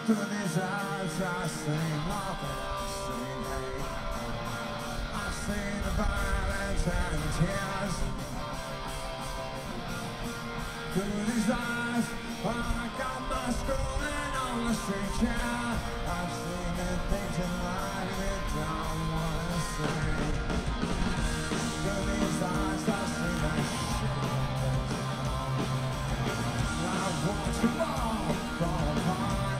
Through these eyes I see love and I see hate. I see the violence and the tears. Through these eyes I got my schooling on the street, yeah. I've seen the things in life you don't want to see. Through these eyes I see the shit I watch them all fall apart.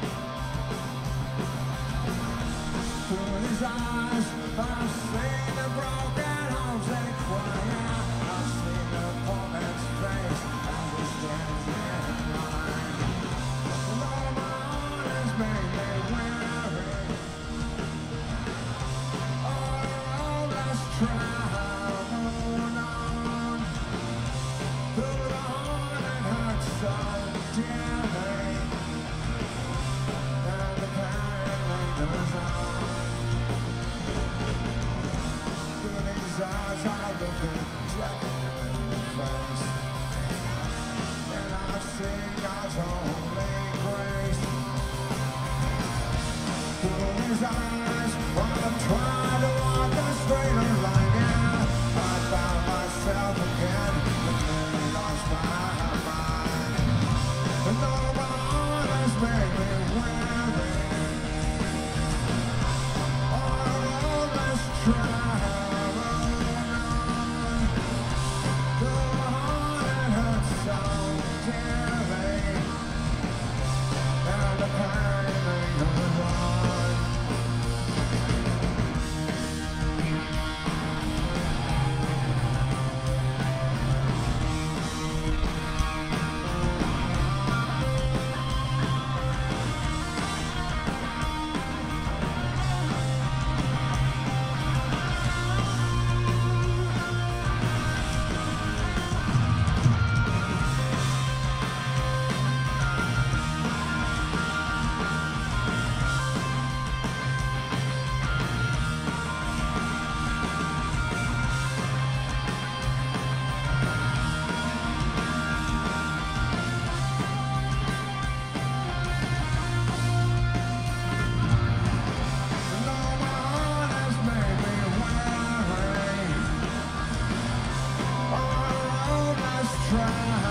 Through these eyes I've seen the broken homes they cry. I've seen the poor man's face as he stands in line. And all my heart has made me weary. All around let's travel on. Through the heart that hurts so dearly. And the pain lingers on. Through these eyes I look at death in the face. And I see God's holy grace. Through these eyes I'm trying to walk a straighter line, yeah. I found myself again, but then lost my mind. And all my heart has made me weary. All road let's travel on. Through a heart that hurts so dearly. And the pain lingers on. And all my heart has made me weary. All road let's travel.